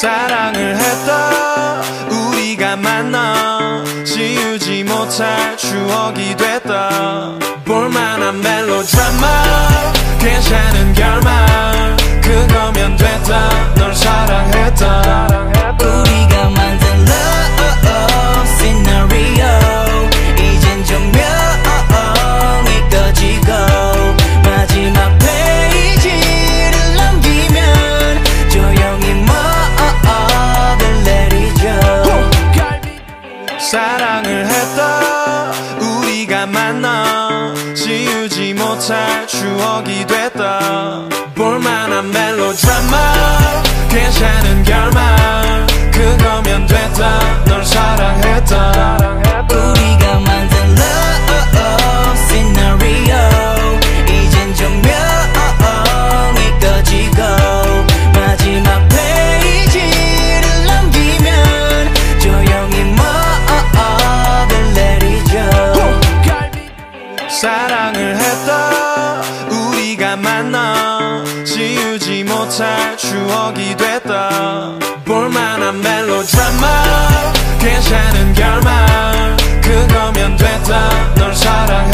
사랑을 했다 우리가 만나 지우지 못할 추억이 됐다 볼만한 멜로드라마 괜찮은 결말 그거면 됐다 널 사랑했다 우리가 만든 love scenario 이젠 조명이 꺼지고 마지막 페이지를 넘기면 조용히 먹을 내리죠 사랑을 했다 우리가 만나 지우지 못할 추억이 됐다 볼만한 멜로드라마 괜찮은 결말 그거면 됐다 널 사랑했다 우리가 만든 love scenario 이젠 조명이 꺼지고 마지막 페이지를 넘기면 조용히 먹을 내리죠 사랑을 했다 우리가 만나 지우지 못할 추억이 됐다 볼만한 멜로드라마 괜찮은 결말 그거면 됐다 널 사랑해